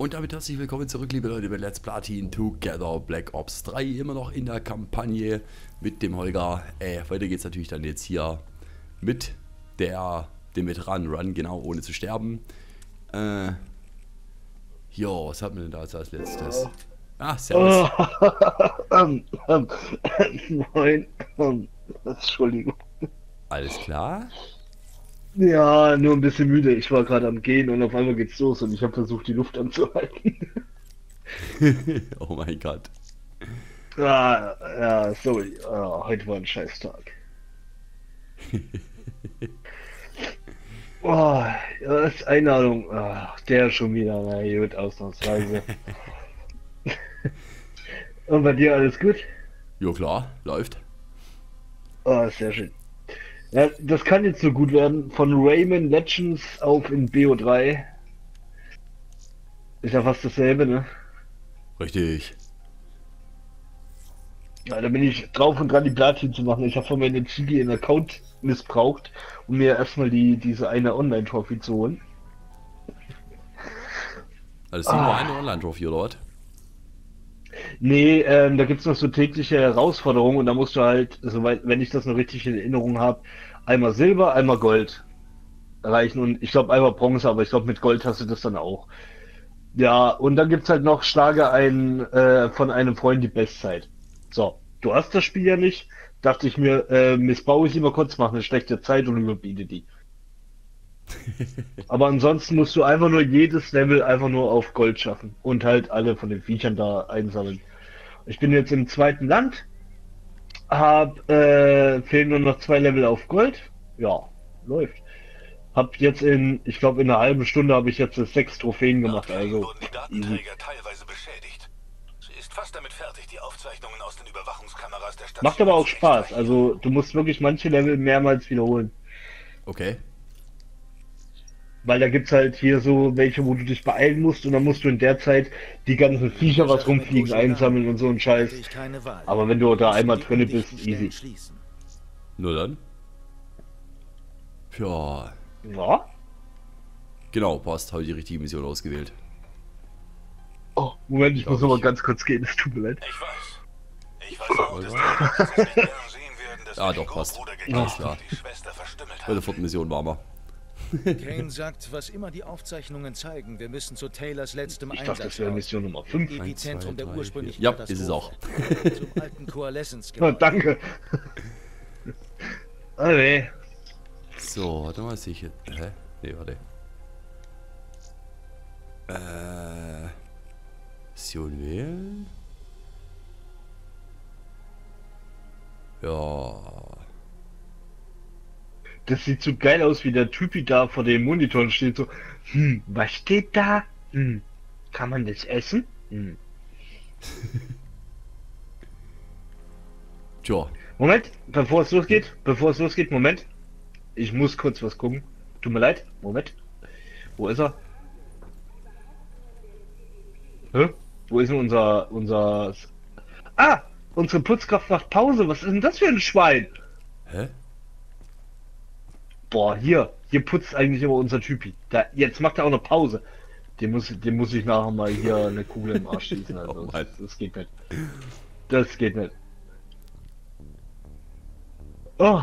Und damit herzlich willkommen zurück, liebe Leute, bei Let's Platin Together Black Ops 3. Immer noch in der Kampagne mit dem Holger. Weiter geht's natürlich dann jetzt hier mit dem Veteranen Run, genau, ohne zu sterben. Jo, was hat man denn da als letztes? Ah, servus. Moin. Entschuldigung. Alles klar? Ja, nur ein bisschen müde. Ich war gerade am Gehen und auf einmal geht's los und ich habe versucht, die Luft anzuhalten. Oh mein Gott. Ja, sorry. Heute war ein Scheißtag. Oh, das ist Einladung. Ach, der schon wieder. Na gut, ausnahmsweise. Und bei dir alles gut? Jo klar, läuft. Oh, sehr schön. Ja, das kann jetzt so gut werden. Von Rayman Legends auf in BO3. Ist ja fast dasselbe, ne? Richtig. Ja, da bin ich drauf und dran, die Platin zu machen. Ich habe von meinem Chibi einen Account missbraucht, um mir erstmal diese eine Online-Trophy zu holen. Also ist nur eine Online-Trophy, oder was? Nee, da gibt's noch so tägliche Herausforderungen und da musst du halt, soweit, wenn ich das noch richtig in Erinnerung habe, einmal Silber, einmal Gold erreichen und ich glaube einmal Bronze, aber ich glaube mit Gold hast du das dann auch. Ja, und dann gibt's halt noch, schlage von einem Freund die Bestzeit. So, du hast das Spiel ja nicht, dachte ich mir, missbrauche ich sie mal kurz, mache eine schlechte Zeit und überbiete die. Aber ansonsten musst du einfach nur jedes Level einfach nur auf Gold schaffen und halt alle von den Viechern da einsammeln. Ich bin jetzt im zweiten Land, fehlen nur noch 2 Level auf Gold. Ja, läuft. Hab jetzt ich glaube in einer halben Stunde habe ich jetzt 6 Trophäen gemacht, also Wurden die Datenträger teilweise beschädigt. Sie ist fast damit fertig, die Aufzeichnungen aus den Überwachungskameras der Stadt macht aber auch zu Spaß. extrahieren. Also du musst wirklich manche Level mehrmals wiederholen. Okay. Weil da gibt's halt hier so welche, wo du dich beeilen musst und dann musst du in der Zeit die ganzen Viecher, was rumfliegen, einsammeln und so ein Scheiß. Aber wenn du da einmal drinne bist, easy. Nur dann. Ja. Ja? Genau, passt. Habe ich die richtige Mission ausgewählt. Oh, Moment, ich muss noch mal ich. ganz kurz gehen, es tut mir leid. Ich weiß. Ich weiß auch, dass die Nazis nicht gern sehen werden, dass Ah, wir doch, den passt. Großbruder Alles gekauft klar. und die Schwester verstümmelt Bei der haben. 4. Mission waren wir. Kane sagt, was immer die Aufzeichnungen zeigen, wir müssen zu Taylors letztem Ich dachte, das Einsatz wäre raus. Mission Nummer 5. Epizentrum der 1, 2, 3, ursprünglichen 4. Ja, ist es auch. Katastrophe. Zum alten Coalescence. Oh, danke. Oh nee. So, warte mal, sehe ich jetzt. Hä? Nee, warte. Mission wählen? Ja. Das sieht so geil aus, wie der Typi da vor dem Monitor steht, so, was steht da? Kann man das essen? Tja. Moment, bevor es losgeht, Moment. Ich muss kurz was gucken. Tut mir leid, Moment. Wo ist er? Hä? Wo ist denn unser... Ah! Unsere Putzkraft macht Pause. Was ist denn das für ein Schwein? Hä? Boah, hier putzt eigentlich immer unser Typi. Jetzt macht er auch noch Pause. Dem muss ich nachher mal hier eine Kugel im Arsch schießen. Also, Oh Mann. das geht nicht. Das geht nicht. Oh.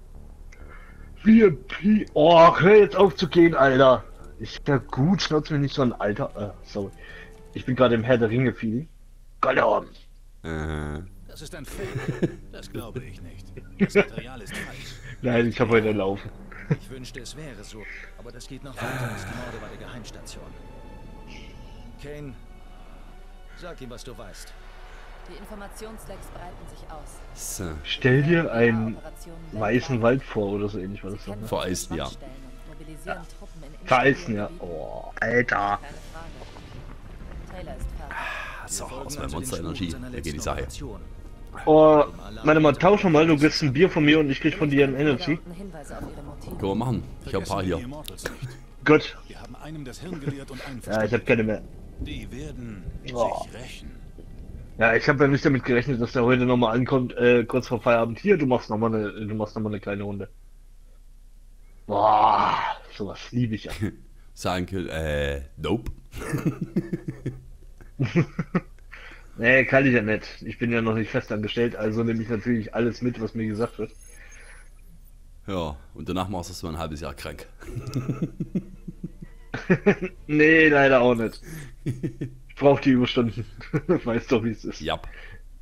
Oh, hör jetzt auf zu gehen, Alter. Ist ja gut, schnauze mich nicht so ein Alter. Sorry. Ich bin gerade im Herr der Ringe Feeling. Gollum. Das ist ein Fake. Das glaube ich nicht. Das Material ist falsch. Nein, ich habe heute laufen. Ich wünschte, es wäre so. Aber das geht noch weiter als die Morde bei der Geheimstation. Kane, sag ihm, was du weißt. Die Informationslecks breiten sich aus. So. Stell dir einen weißen Wald vor oder so ähnlich war das doch, ne? Vereisten, ja. Vereisten, ja. Oh, Alter. Keine Frage. Taylor ist fertig. So, aus meinem Monster Energy. Da geht die Sache. Oh, meine mal, tausch mal, du kriegst ein Bier von mir und ich krieg von dir ein Energy. Hinweise auf ihre Motive. Können wir machen. Ich habe ein paar hier. Die Immortals nicht. Gut. Wir haben einem das Hirn geleert und einen Ja, ich habe keine mehr. Die werden Oh. sich rächen. Ja, ich habe ja nicht damit gerechnet, dass der heute nochmal ankommt, kurz vor Feierabend. Hier, du machst nochmal eine kleine Runde. Boah, sowas liebe ich ja. sagen können, nope. Nee, kann ich ja nicht. Ich bin ja noch nicht festangestellt, also nehme ich natürlich alles mit, was mir gesagt wird. Ja, und danach machst du es mal ein halbes Jahr krank. Nee, leider auch nicht. Ich brauche die Überstunden. Weißt doch, wie es ist. Ja.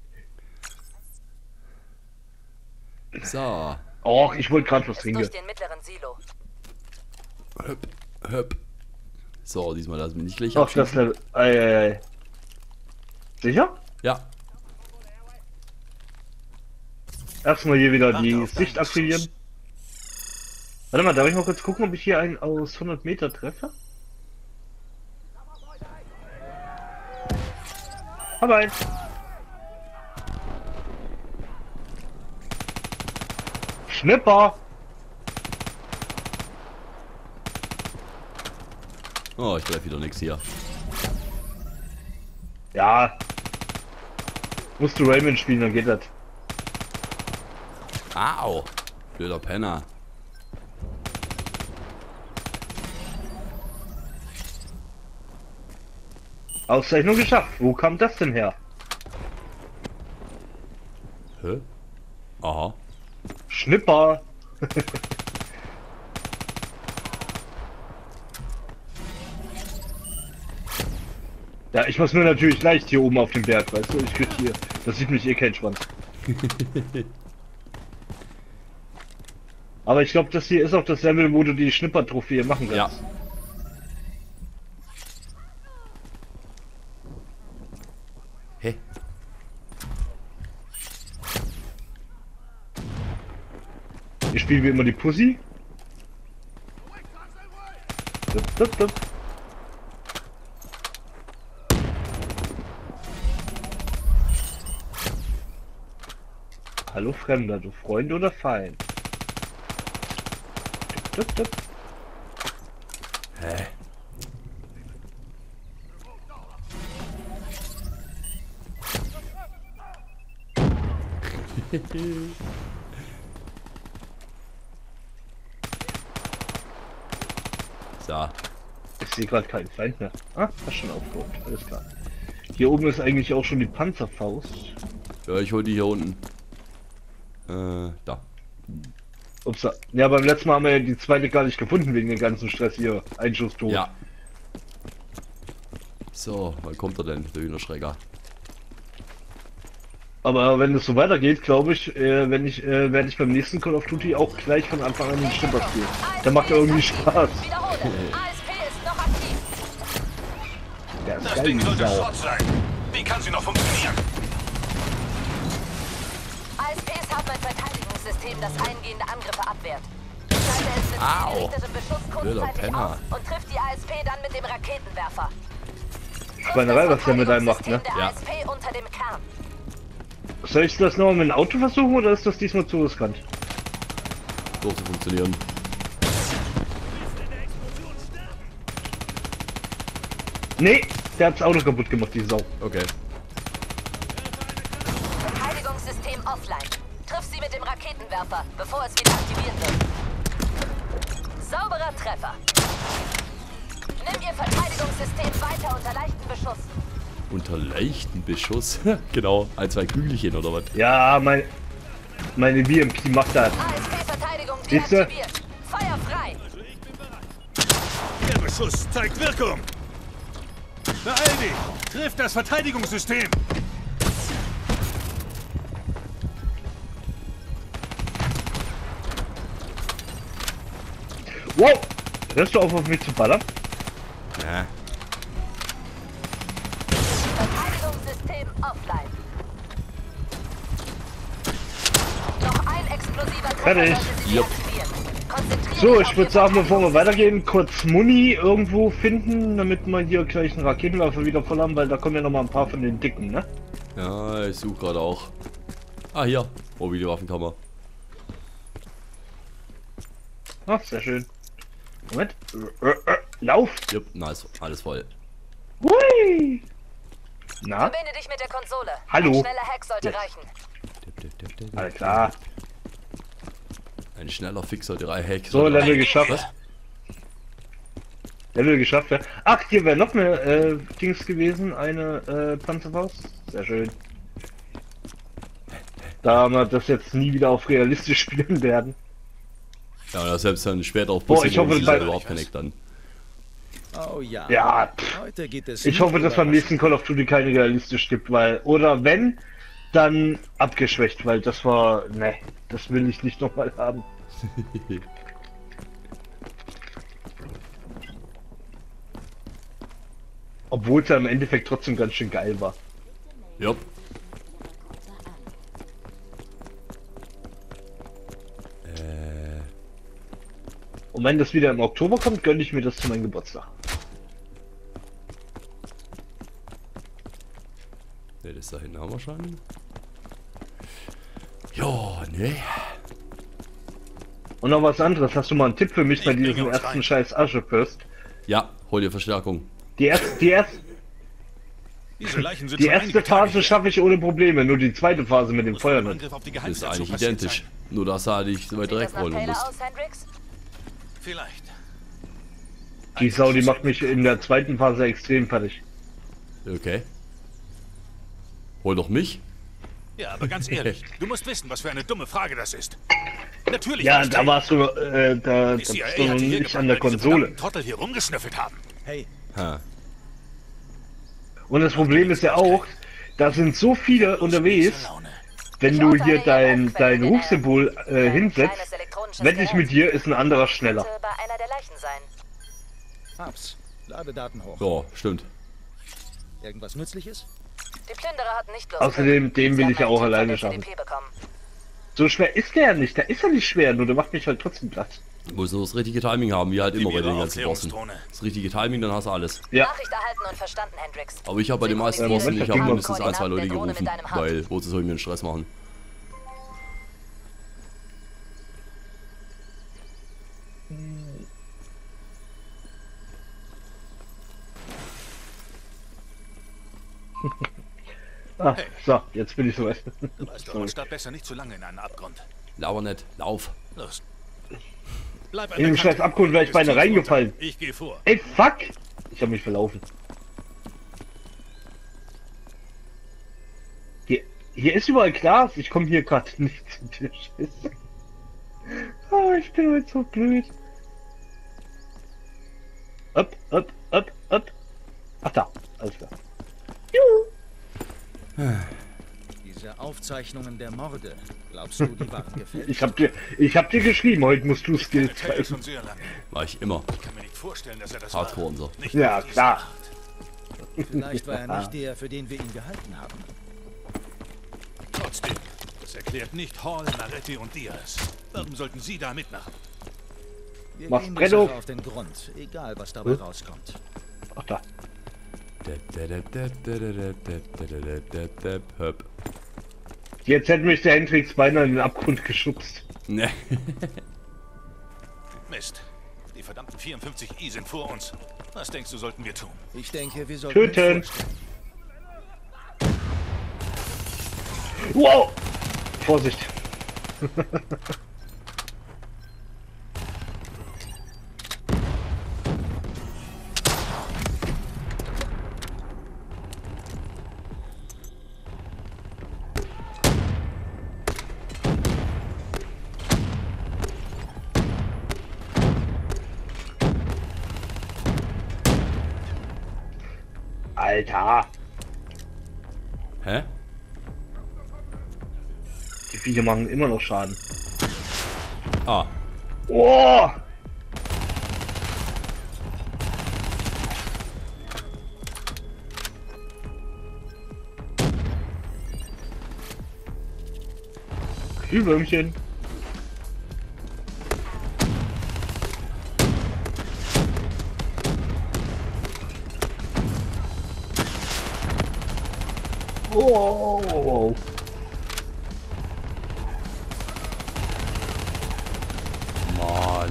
So. Och, ich wollte gerade was Ist trinken. durch den mittleren Silo. Höp, höp. So, diesmal lassen wir nicht gleich Ach, das abschießen. Level. Ei. Sicher? Ja. Erstmal hier wieder Warte die auf deinen Sicht aktivieren. Schuss. Warte mal, darf ich mal kurz gucken, ob ich hier einen aus 100 Meter treffe? Hab einen. Schnipper! Oh, ich treffe wieder nichts hier. Ja. Musst du Raymond spielen, dann geht das. Au. Blöder Penner. Auszeichnung geschafft. Wo kam das denn her? Hä? Aha. Schnipper! Ja, ich mach's mir natürlich leicht hier oben auf dem Berg, weißt du? Ich krieg hier. Das sieht mich eh kein Schwanz. Aber ich glaube, das hier ist auch das Level, wo du die Schnipper-Trophäe machen kannst. Ja. Hä? Ich spiele wie immer die Pussy. Dup. Hallo Fremder, du Freund oder Feind? Dup. Hä? So. Ich sehe gerade keinen Feind mehr. Ah, hast schon aufgeholt. Alles klar. Hier oben ist eigentlich auch schon die Panzerfaust. Ja, ich hol die hier unten. Da. Ups. Ja, beim letzten Mal haben wir ja die zweite gar nicht gefunden wegen dem ganzen Stress hier. Einschuss tot. Ja. So, wann kommt er denn, der Hühnerschrecker? Aber wenn es so weitergeht, glaube ich, werde ich beim nächsten Call of Duty auch gleich von Anfang an den Schnipper spielen. Der macht ja irgendwie Spaß. Wiederhole. ASP ist noch aktiv. Der ist Das geil, Ding die sollte Sau. Schrott sein. Wie kann sie noch funktionieren? ASPs haben ein Verteidigungssystem, das eingehende Angriffe abwehrt. Schalte es mit Au. zielgerichtetem Beschuss Blöder kurzzeitig Penner. auf und trifft die ASP dann mit dem Raketenwerfer. Schweinerei, was der mit einem macht, ne? Der Ja. ASP unter dem Kern. Soll ich das noch mit dem Auto versuchen oder ist das diesmal zu riskant? So zu funktionieren. Nee, der hat das Auto kaputt gemacht, die Sau. Okay. Verteidigungssystem offline. Triff sie mit dem Raketenwerfer, bevor es wieder aktiviert wird. Sauberer Treffer. Nimm ihr Verteidigungssystem weiter unter leichten Beschuss. Unter leichten Beschuss. Genau, ein, zwei Kügelchen oder was? Ja, meine BMP macht das. ASP-Verteidigung Siehste? deaktiviert. Feuer frei. Der Beschuss zeigt Wirkung. Beeil dich! Triff das Verteidigungssystem! Wow! Hörst du auf mich zu ballern? Ja. Verteidigungssystem offline. Noch ein explosiver Treffer Fertig. sollte sie Jupp. deaktivieren. Konzentriere So, dich ich auf würde ihr sagen, bevor wir Verteidigungssystem. weitergehen, kurz Muni irgendwo finden, damit wir hier gleich einen Raketenwerfer wieder voll haben, weil da kommen ja noch mal ein paar von den dicken, ne? Ja, ich suche gerade auch. Ah, hier. Oh, Videowaffenkammer. Ach, sehr schön. Moment. Lauf! Jupp, nice. Alles voll. Hui! Na? Verbinde dich mit der Konsole. Hallo. Ein schneller Hack sollte Yes. reichen. Alles klar. Ein schneller Fixer, 3 Hack. So, Level geschafft. Was? Level geschafft, ja. Ach, hier wäre noch eine Dings gewesen, eine Panzerfaust. Sehr schön. Da wir das jetzt nie wieder auf realistisch spielen werden. Ja, oder selbst dann später auf Boah, ich hoffe, ist bei- überhaupt kein Eck dann. Oh ja. Ja, Heute geht es ich nicht hoffe, dass beim über nächsten Call of Duty keine realistisch gibt, weil, oder wenn, dann abgeschwächt, weil das war, ne, das will ich nicht nochmal haben. Obwohl es ja im Endeffekt trotzdem ganz schön geil war. Jupp. Und wenn das wieder im Oktober kommt, gönne ich mir das zu meinem Geburtstag. Ne, das da hinten haben wir schon. Ja, ne. Und noch was anderes, hast du mal einen Tipp für mich bei bringe diesem uns ersten rein. scheiß Aschefürst? Ja, hol dir Verstärkung. Die erste Diese Leichen sind Die schon erste einige Tage Phase her. schaffe ich ohne Probleme, nur die zweite Phase mit dem Muss vor dem Feuer nicht. Angriff auf die Ist Geheimstation eigentlich passiert identisch. sein. Nur dass er dich so weit Sieht das direkt nach rollen Taylor musst. aus, Hendrix? Vielleicht. Die Sau, die macht mich in der zweiten Phase extrem fertig. Okay. Hol doch mich. Ja, aber ganz ehrlich, du musst wissen, was für eine dumme Frage das ist. Natürlich. Ja, war's da Taylor. warst du, da Die bist CIA du noch hat die hier nicht gebracht, an der weil diese Konsole. verdammten Trottel hier rumgeschnüffelt haben. Hey, Ha. Und das Problem ist ja auch, da sind so viele unterwegs, Miese Laune. wenn du hier dein Rufsymbol hinsetzt, Kleines elektronisches wette ich mit dir, ist ein anderer schneller. Könnte bei einer der Leichen sein. hab's. Lade Daten hoch. Ja, stimmt. Irgendwas Nützliches? Die Plünderer hatten nicht bloß Außerdem, den will Sie ich ja haben auch einen Tipp alleine von der schaffen. CDP bekommen. So schwer ist der ja nicht, der ist ja nicht schwer, nur der macht mich halt trotzdem platt. Du musst nur das richtige Timing haben, wie halt immer bei ihre den ganzen Bossen. Aufklärungsdrohne. Das richtige Timing, dann hast du alles. Ja, Nachricht erhalten und verstanden, Hendrix. Aber ich habe bei den meisten Moment, Bossen, da ich ging habe was. mindestens ein, zwei Leute Der Drohne mit gerufen, deinem Hub. weil wozu soll ich mir einen Stress machen? ah, so, jetzt bin ich soweit. Du weißt doch, man starrt besser nicht zu lange in einen Abgrund. Lauer nicht, lauf. Los. Bleib an In den der scheiß Kante. Abgrund wäre ich Ist beinahe tief reingefallen. runter. Ich gehe vor. Ey, fuck! Ich habe mich verlaufen. Hier ist überall Glas. Ich komme hier gerade nicht zu dir. Scheiße. Oh, ich bin heute so blöd. Up, up, up, up. Ach da, alles klar. Juhu. Diese Aufzeichnungen der Morde. Glaubst du, die waren gefälscht? Ich hab dir geschrieben, heute musst du Skills Taylor zeigen. schon sehr lange. War ich immer. Ich kann mir nicht vorstellen, dass er das Hardcore war. unser. Nicht Ja, mit dieser klar. Art. Vielleicht war er nicht der, für den wir ihn gehalten haben. Trotzdem, das erklärt nicht Hall, Naretti und Diaz. Warum sollten sie da mitmachen? Wir Mach gehen Brett der auf. Sache auf den Grund, egal was dabei rauskommt. Ach da. Höp. Jetzt hätte mich der Hendrix beinahe in den Abgrund geschubst. Ne. Mist. Die verdammten 54i sind vor uns. Was denkst du, sollten wir tun? Ich denke, wir sollten... uns Töten! vorstellen. Wow! Vorsicht! Alter! Hä? Die Viecher machen immer noch Schaden. Ah. Oh! Glühwürmchen. Oh! Mann.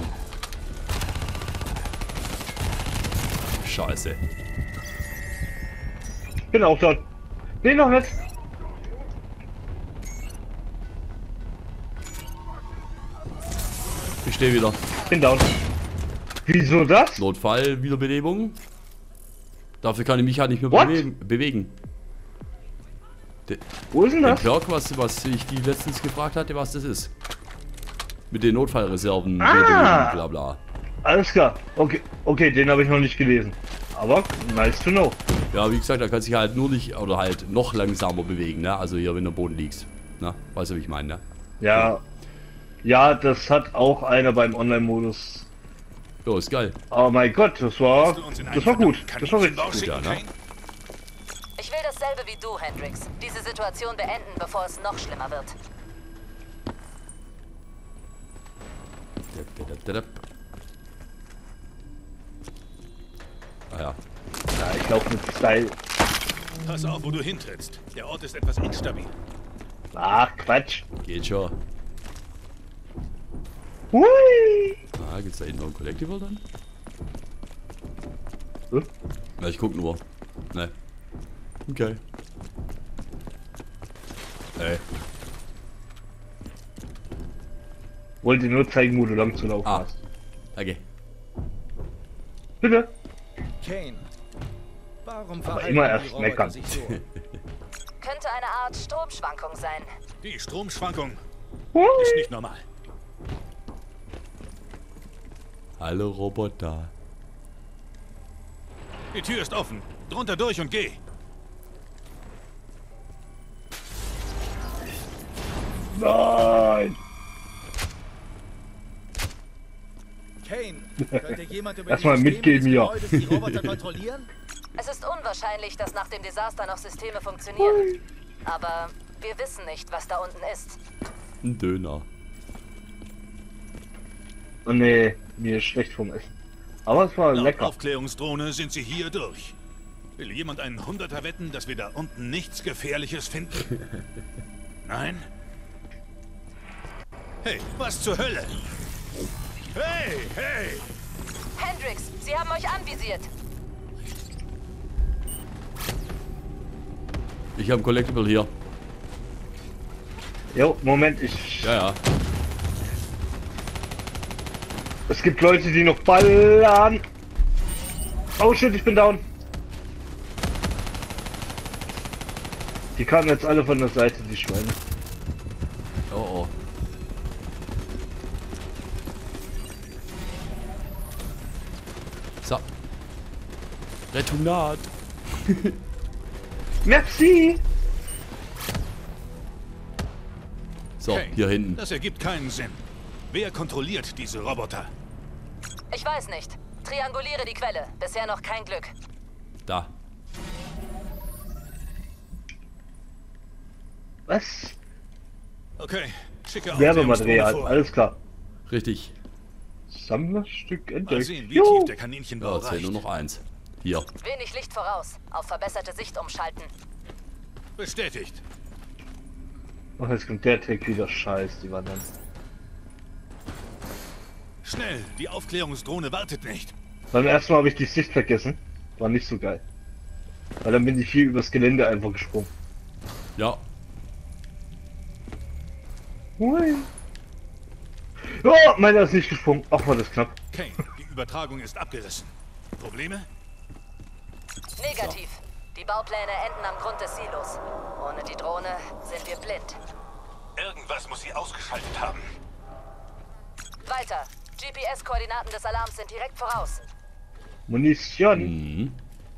Scheiße. Bin auch dort. Nee, noch nicht. Ich stehe wieder. Bin down. Wieso das? Notfall-Wiederbelebung. Dafür kann ich mich halt nicht mehr What? bewegen. Wo ist denn Der das? Perk, was ich die letztens gefragt hatte, was das ist. Mit den Notfallreserven, Ah! Wiederbelebung, bla bla. Alles klar. Okay, okay, den habe ich noch nicht gelesen. Aber nice to know. Ja, wie gesagt, da kannst du dich halt nur nicht, oder halt noch langsamer bewegen, ne? Also hier, wenn du am Boden liegst. Ne? Weißt du, wie ich meine, ne? Ja. Ja, das hat auch einer beim Online-Modus. Ja, ist geil. Oh mein Gott, das war gut. Das war richtig gut, ja, ne? Ich will dasselbe wie du, Hendrix. Diese Situation beenden, bevor es noch schlimmer wird. Ah ja. Ja, ich glaube mit Style. Pass auf, wo du hintrittst. Der Ort ist etwas instabil. Ach, Quatsch. Geht schon. Hui. Ah, gibt's da hinten noch ein Collectible dann? Hm? Na, ich guck nur. Ne. Okay. Ey. Wollte nur zeigen, wo du lang zu laufen Ah. hast. Okay. Bitte. Kane, warum Aber verhalten immer die erst Roboter meckern. sich so? Könnte eine Art Stromschwankung sein. Die Stromschwankung Hui. ist nicht normal. Hallo Roboter. Die Tür ist offen. Drunter durch und geh. Nein. Kane, könnte jemand über Erstmal die Systeme mitgehen des hier. Gebäudes die Roboter kontrollieren? Es ist unwahrscheinlich, dass nach dem Desaster noch Systeme funktionieren. Aber wir wissen nicht, was da unten ist. Ein Döner. Oh nee, mir ist schlecht vom Essen. Aber es war Laut lecker. Aufklärungsdrohne sind sie hier durch. Will jemand einen Hunderter wetten, dass wir da unten nichts Gefährliches finden? Nein? Hey, was zur Hölle? Hey, hey! Hendrix, sie haben euch anvisiert. Ich habe ein Collectible hier. Jo, Moment, ich. Ja, ja. Es gibt Leute, die noch ballern. Oh shit, ich bin down. Die kamen jetzt alle von der Seite, die Schweine. Oh, oh. So. Rettung naht. Merci! So, Okay, hier hinten. Das ergibt keinen Sinn. Wer kontrolliert diese Roboter? Ich weiß nicht. Trianguliere die Quelle. Bisher noch kein Glück. Da. Was? Okay, schicke Werbematerial, Aufklärungsdrohne vor. alles klar. Richtig. Sammlerstück Mal entdeckt. sehen, wie Juhu. tief der Kaninchenbau Ja, es fehlt reicht. nur noch eins. Hier. Wenig Licht voraus. Auf verbesserte Sicht umschalten. Bestätigt. Oh, jetzt kommt der Tag wieder. Scheiß, die war dann. Schnell, die Aufklärungsdrohne wartet nicht. Beim ersten Mal habe ich die Sicht vergessen. War nicht so geil. Weil dann bin ich hier übers Gelände einfach gesprungen. Ja. Hui. Oh, meiner ist nicht gesprungen. Ach, war das knapp. Kane, die Übertragung ist abgerissen. Probleme? Negativ. Die Baupläne enden am Grund des Silos. Ohne die Drohne sind wir blind. Irgendwas muss sie ausgeschaltet haben. Weiter. GPS-Koordinaten des Alarms sind direkt voraus. Munition. Mhm.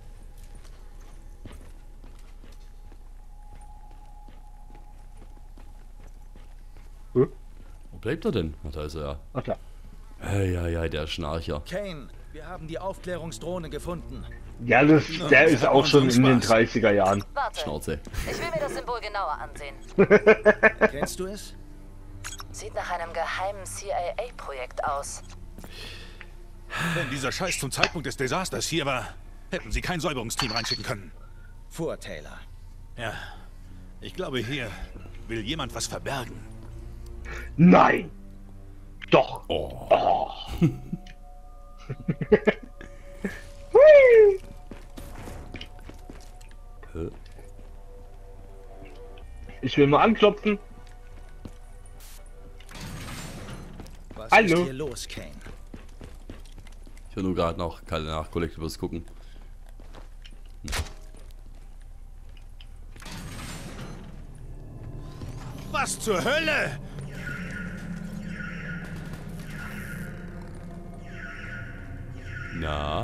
Wo bleibt er denn? Ach, da ist er ja. Ach da. Ja, der Schnarcher. Kane, wir haben die Aufklärungsdrohne gefunden. Ja, der wir ist hatten auch schon in den unseren 30er Jahren. Warte. Schnauze. Ich will mir das Symbol genauer ansehen. Kennst du es? Sieht nach einem geheimen CIA-Projekt aus. Wenn dieser Scheiß zum Zeitpunkt des Desasters hier war, hätten sie kein Säuberungsteam reinschicken können. Vor Taylor. Ja, ich glaube, hier will jemand was verbergen. Nein! Doch! Oh. Hui. Hä? Ich will mal anklopfen. Was Hallo? ist hier los, Kane? will nur gerade noch nach Collectibles gucken. Was zur Hölle? Na?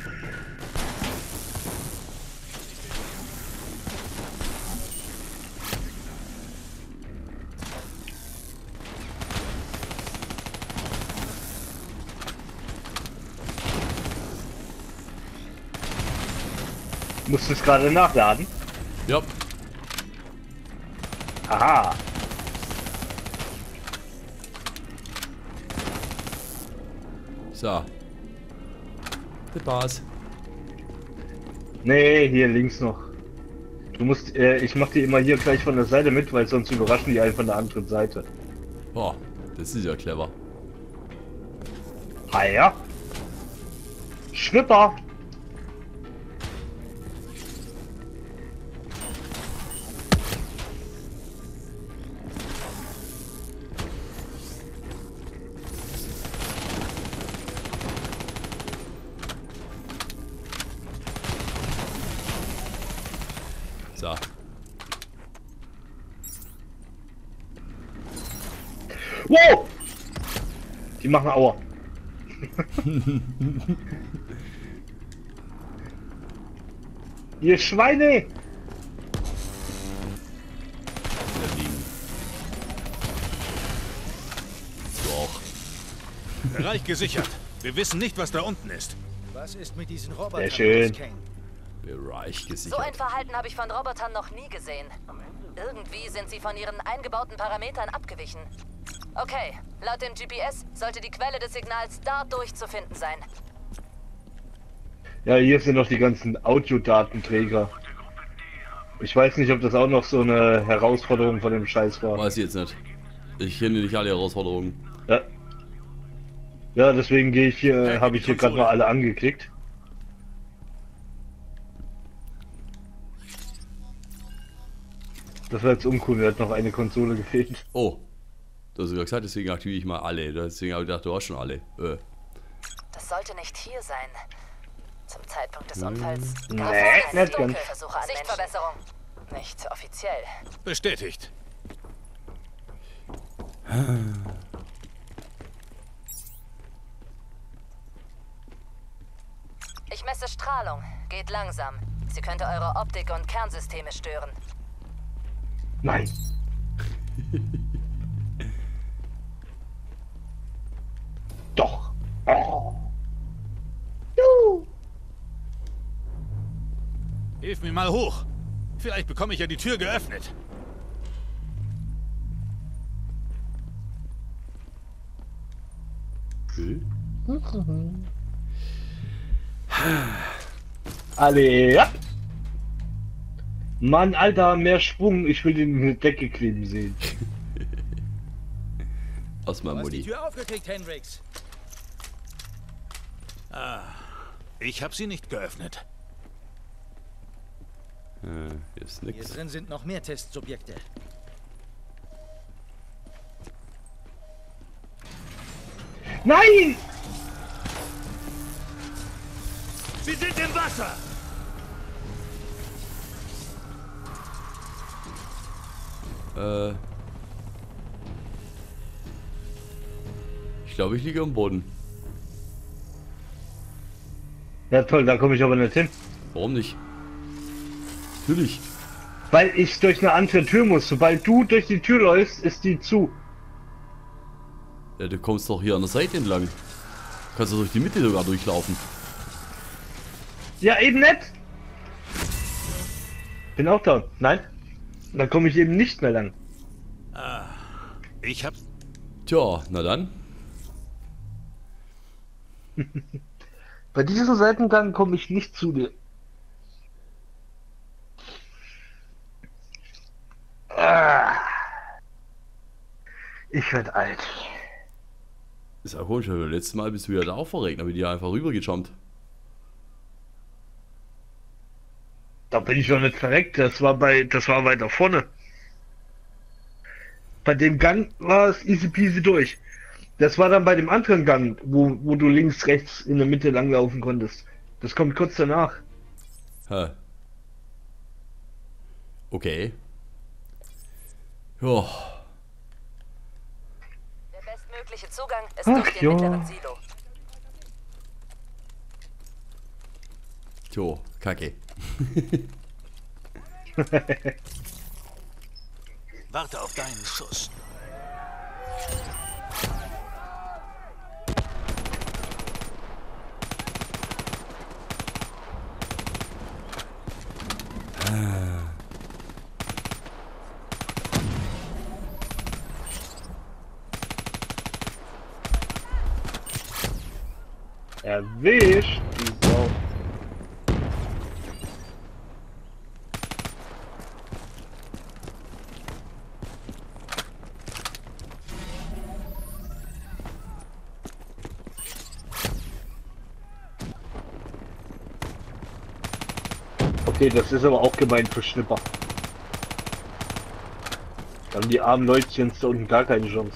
Musst du es gerade nachladen? Ja. Aha. So. Das war's. Nee, hier links noch. Du musst, ich mach die immer hier gleich von der Seite mit, weil sonst überraschen die einen von der anderen Seite. Boah, das ist ja clever. Ah ja. Schnipper. So. Wow! Die machen Aua. Ihr Schweine! Da liegen. Doch. Bereich gesichert. Wir wissen nicht, was da unten ist. Was ist mit diesen Robotern? Sehr schön. los, Kane? Bereich So gesichert. ein Verhalten habe ich von Robotern noch nie gesehen. Irgendwie sind sie von ihren eingebauten Parametern abgewichen. Okay, laut dem GPS sollte die Quelle des Signals da durchzufinden sein. Ja, hier sind noch die ganzen Audiodatenträger. Ich weiß nicht, ob das auch noch so eine Herausforderung von dem Scheiß war. Weiß ich jetzt nicht. Ich kenne nicht alle Herausforderungen. Ja, ja deswegen gehe ich hier, Hey, habe ich hier gerade Konsole. mal alle angeklickt. Das war jetzt uncool, mir hat noch eine Konsole gefehlt. Oh. Du hast sogar gesagt, deswegen aktiviere ich mal alle. Deswegen habe ich gedacht, du hast schon alle. Das sollte nicht hier sein. Zum Zeitpunkt des Unfalls. Nee, Da vorne ist nicht dunkel. ganz. Versuche an Sichtverbesserung. Nicht offiziell. Bestätigt. Ich messe Strahlung. Geht langsam. Sie könnte eure Optik und Kernsysteme stören. Nein. Doch. Oh. Juhu. Hilf mir mal hoch. Vielleicht bekomme ich ja die Tür geöffnet. Okay. Alle ab. Mann, Alter, mehr Schwung. Ich will den in die Decke kleben sehen. Aus meinem Du hast die Modi. Tür aufgekriegt, Hendrix. Ich habe sie nicht geöffnet. Hier ist Hier nix. drin sind noch mehr Testsubjekte. Nein! Sie sind im Wasser! Ich glaube, ich liege am Boden. Ja toll, da komme ich aber nicht hin. Warum nicht? Natürlich. Weil ich durch eine andere Tür muss. Sobald du durch die Tür läufst, ist die zu. Ja, du kommst doch hier an der Seite entlang. Kannst du durch die Mitte sogar durchlaufen. Ja, eben nicht. Bin auch da. Nein. Dann komme ich eben nicht mehr lang. Ich hab... Tja, na dann. Bei diesem Seitengang komme ich nicht zu dir. Ah. Ich werde alt. Ist ja komisch, weil letztes Mal bist du ja da auch verregnet, aber die einfach rübergejumpt. Da bin ich doch nicht verreckt. Das war weiter vorne. Bei dem Gang war es easy peasy durch. Das war dann bei dem anderen Gang, wo du links, rechts in der Mitte langlaufen konntest. Das kommt kurz danach. Hä. Okay. Ja. Der bestmögliche Zugang ist Ach, durch den ja. mittleren Silo. Tjo, kacke. Warte auf deinen Schuss. Erwischt, die Sau. Okay, das ist aber auch gemein für Schnipper. Da haben die armen Leutchen da unten gar keine Chance.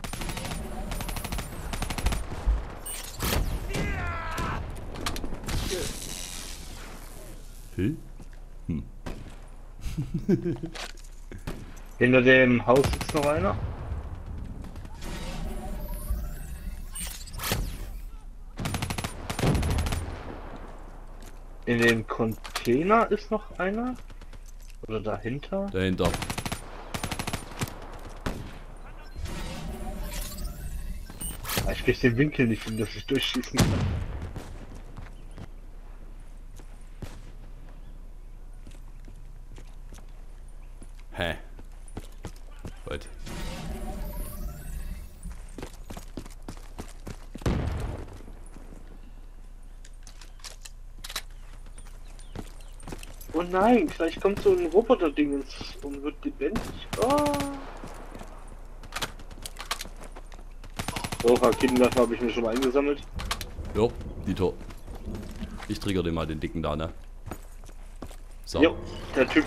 Hm? Hinter dem Haus sitzt noch einer. In dem Container ist noch einer. Oder dahinter. Dahinter. Ah, ich krieg den Winkel nicht hin, dass ich durchschießen kann. Hä? Gut. Oh nein, gleich kommt so ein Roboter-Dingens und wird lebendig. Oh. So, Raketenwerfer habe ich mir schon mal eingesammelt. Jo, Dito. Ich trigger dir mal den dicken da, ne? So. Jo, der Typ